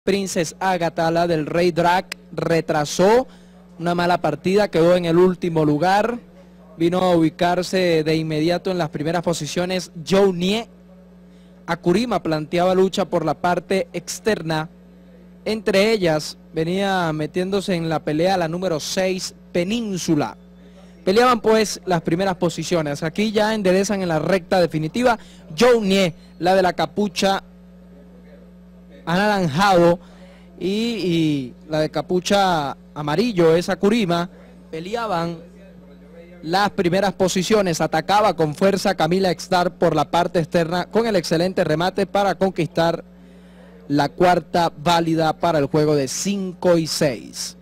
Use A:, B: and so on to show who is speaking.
A: Princess Agatha, la del Rey Drac, retrasó una mala partida, quedó en el último lugar, vino a ubicarse de inmediato en las primeras posiciones Zhou Nie. Akurima planteaba lucha por la parte externa, entre ellas venía metiéndose en la pelea la número 6, Península. Peleaban pues las primeras posiciones, aquí ya enderezan en la recta definitiva Zhou Nie, la de la capucha anaranjado, y la de capucha amarillo es Akurima. Peleaban las primeras posiciones, atacaba con fuerza Camila Extar por la parte externa con el excelente remate para conquistar la cuarta válida para el juego de 5 y 6.